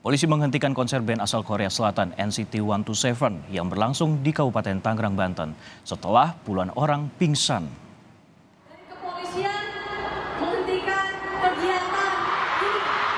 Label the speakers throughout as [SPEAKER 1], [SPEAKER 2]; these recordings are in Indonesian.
[SPEAKER 1] Polisi menghentikan konser band asal Korea Selatan NCT 127 yang berlangsung di Kabupaten Tangerang, Banten setelah puluhan orang pingsan.
[SPEAKER 2] Dari kepolisian menghentikan kegiatan ini.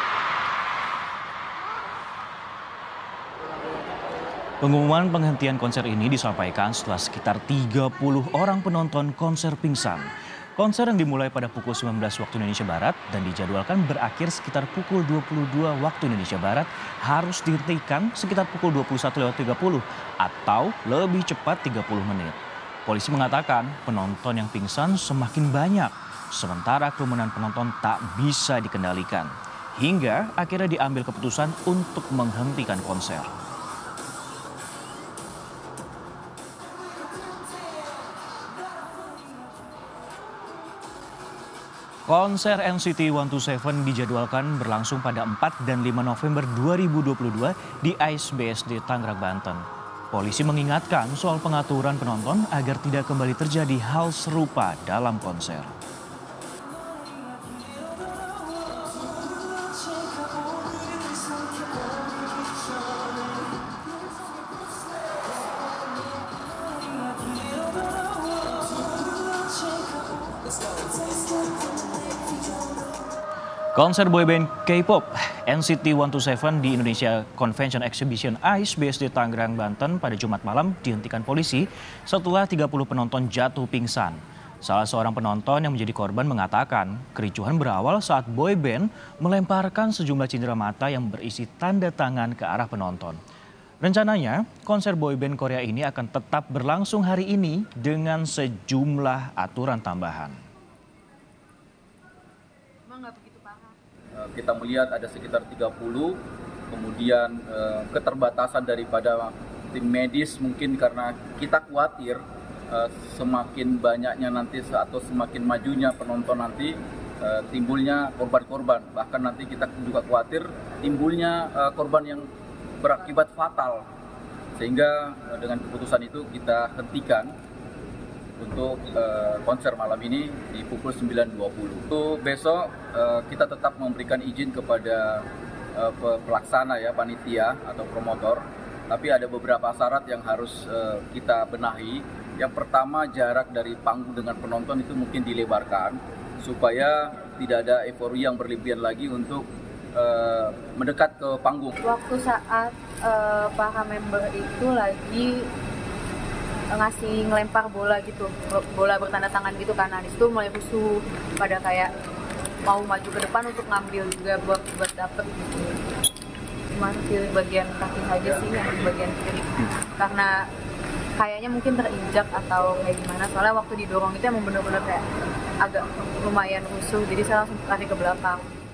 [SPEAKER 1] Pengumuman penghentian konser ini disampaikan setelah sekitar 30 orang penonton konser pingsan. Konser yang dimulai pada pukul 19 waktu Indonesia Barat dan dijadwalkan berakhir sekitar pukul 22 waktu Indonesia Barat harus dihentikan sekitar pukul 21.30 atau lebih cepat 30 menit. Polisi mengatakan penonton yang pingsan semakin banyak, sementara kerumunan penonton tak bisa dikendalikan. Hingga akhirnya diambil keputusan untuk menghentikan konser. Konser NCT 127 dijadwalkan berlangsung pada 4 dan 5 November 2022 di AIS BSD Tangerang, Banten. Polisi mengingatkan soal pengaturan penonton agar tidak kembali terjadi hal serupa dalam konser. Konser boyband K-pop NCT 127 di Indonesia Convention Exhibition AIS BSD Tangerang, Banten pada Jumat malam dihentikan polisi setelah 30 penonton jatuh pingsan. Salah seorang penonton yang menjadi korban mengatakan kericuhan berawal saat boyband melemparkan sejumlah cindera mata yang berisi tanda tangan ke arah penonton. Rencananya konser boyband Korea ini akan tetap berlangsung hari ini dengan sejumlah aturan tambahan.
[SPEAKER 3] Kita melihat ada sekitar 30, kemudian keterbatasan daripada tim medis mungkin karena kita khawatir semakin banyaknya nanti atau semakin majunya penonton nanti timbulnya korban-korban. Bahkan nanti kita juga khawatir timbulnya korban yang berakibat fatal. Sehingga dengan keputusan itu kita hentikan untuk konser malam ini di pukul 9.20. Untuk besok kita tetap memberikan izin kepada pelaksana ya, panitia atau promotor. Tapi ada beberapa syarat yang harus kita benahi. Yang pertama, jarak dari panggung dengan penonton itu mungkin dilebarkan supaya tidak ada euforia yang berlebihan lagi untuk mendekat ke panggung.
[SPEAKER 4] Waktu saat para member itu lagi ngelempar bola gitu, bola bertanda tangan gitu kan, di situ mulai rusuh pada kayak mau maju ke depan untuk ngambil juga buat dapet gitu. Cuma di bagian kaki saja sih, yang di bagian kiri, karena kayaknya mungkin terinjak atau kayak gimana, soalnya waktu didorong itu emang bener-bener kayak agak lumayan rusuh, jadi saya langsung lari ke belakang.